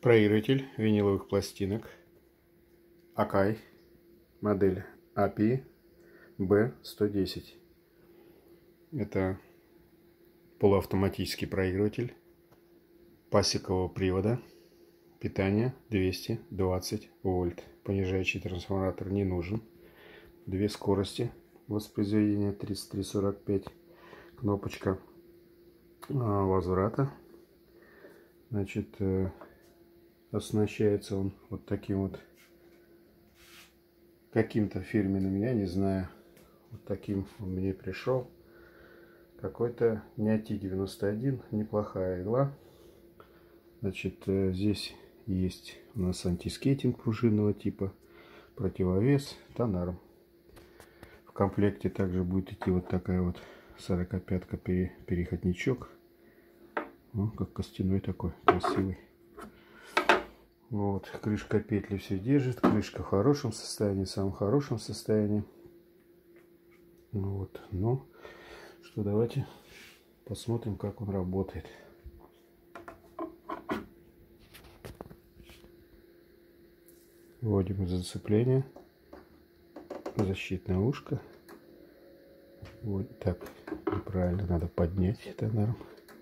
Проигрыватель виниловых пластинок Akai, модель API B110. Это полуавтоматический проигрыватель пассикового привода, питание 220 вольт. Понижающий трансформатор не нужен. Две скорости воспроизведения 33-45. Кнопочка возврата. Значит, оснащается он вот таким вот каким-то фирменным, я не знаю, вот таким он мне пришел. Какой-то Няти 91, неплохая игла. Значит, здесь есть у нас антискейтинг пружинного типа, противовес, тонарм. В комплекте также будет идти вот такая вот 45-ка переходничок. Ну, как костяной такой, красивый. Вот, крышка петли все держит, крышка в хорошем состоянии, в самом хорошем состоянии. Вот, ну, что, давайте посмотрим, как он работает. Вводим зацепление, защитное ушко. Вот так, неправильно, надо поднять тонарм.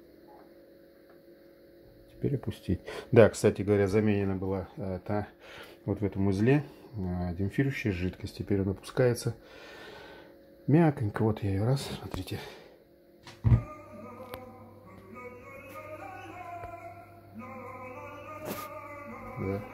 Теперь опустить. Да, кстати говоря, заменена была вот в этом узле демпфирующая жидкость. Теперь она опускается мягонько. Вот я ее раз, смотрите. Да.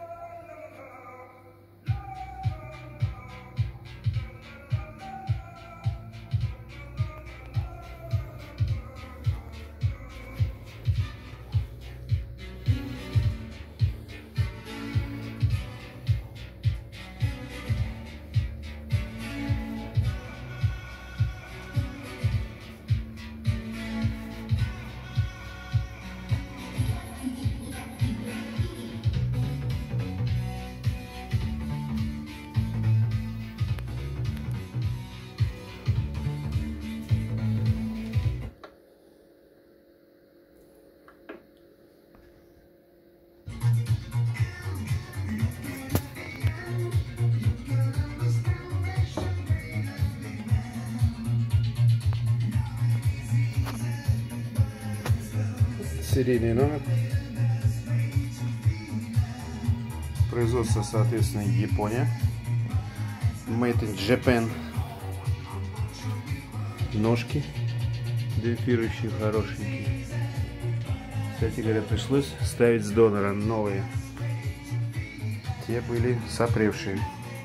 Серийный номер. Производство, соответственно, Япония. Made in Japan. Ножки демпфирующие, хорошенькие. Кстати говоря, пришлось ставить с донора новые. Те были сопревшие.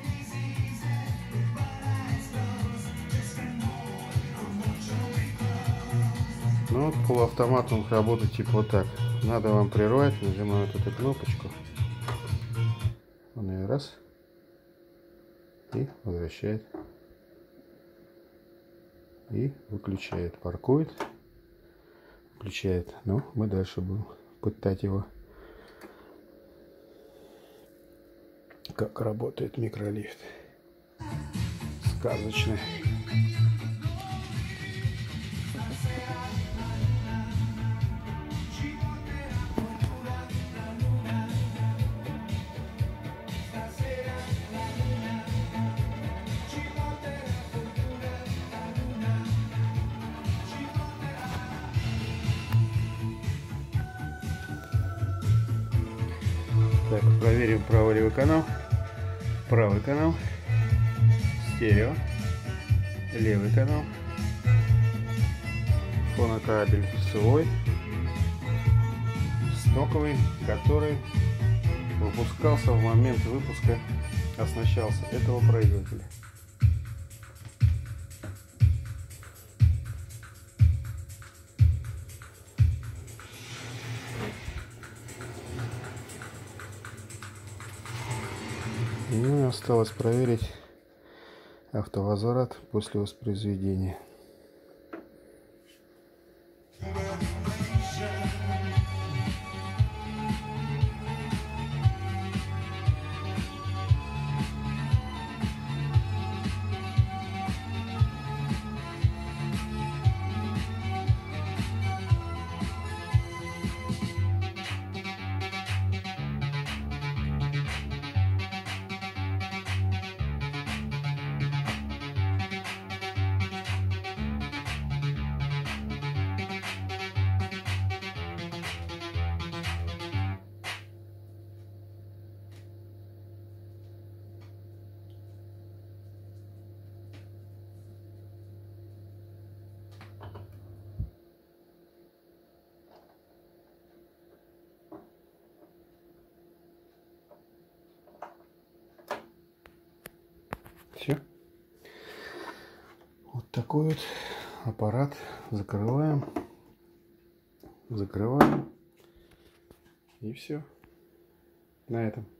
Ну вот полуавтомат он работает типа вот так. Надо вам прервать, нажимаю вот эту кнопочку. Он ее раз и возвращает. И выключает, паркует, включает. Ну, мы дальше будем пытать его. Как работает микролифт. Сказочный. Так, проверим правый-левый канал. Правый канал. Стерео. Левый канал. Фонокабель свой. Стоковый, который выпускался в момент выпуска, оснащался этого проигрывателя. Ну и осталось проверить автовозврат после воспроизведения. такой вот аппарат. Закрываем. Закрываем. И все. На этом.